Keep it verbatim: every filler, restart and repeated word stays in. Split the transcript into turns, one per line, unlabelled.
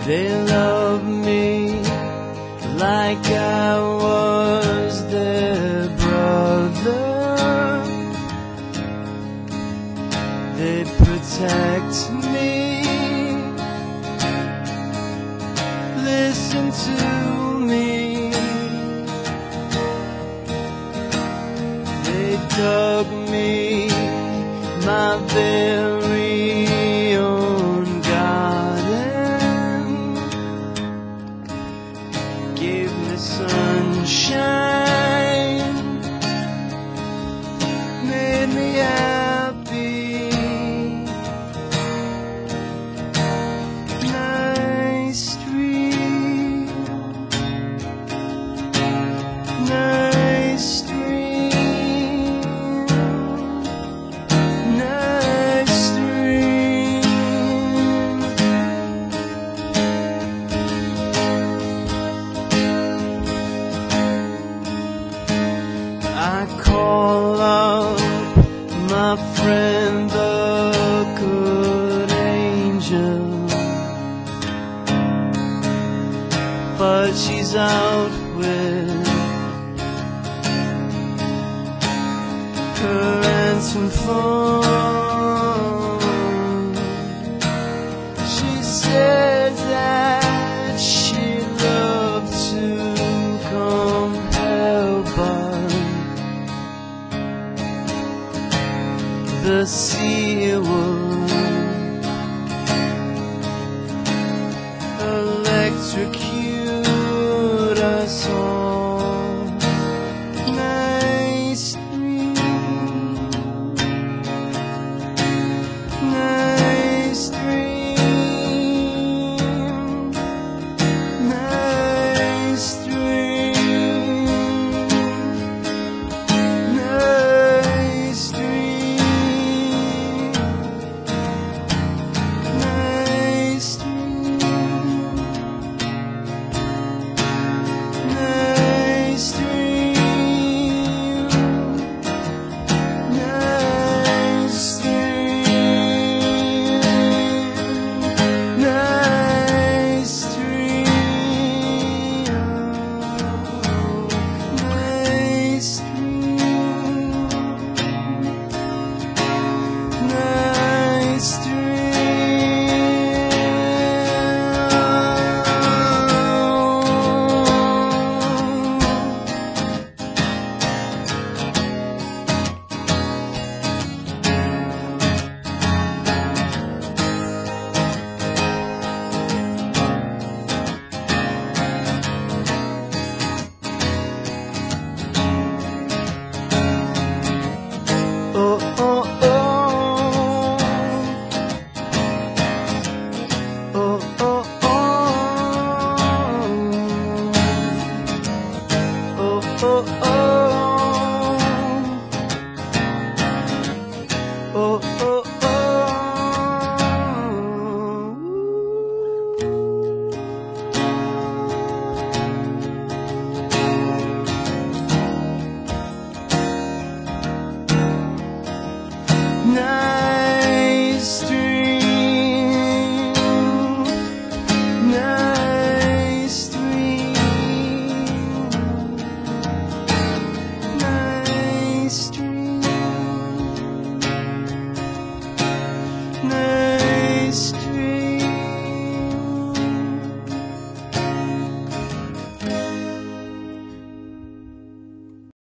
They love me like I was their brother. They protect me, listen to me. They dug me my very own garden, gave me sunshine, made me happy. Nice dream, nice dream, nice dream. I call up my friend the good angel, but she's out with her answering phone. She said that she'd love to come help, but the sea would electrocute us all. Nice dream, nice dream, nice dream, nice dream, nice dream, nice dream, nice dream, nice dream, nice dream, nice Oh, oh, oh. Oh, oh, oh. Oh, oh, oh. Oh,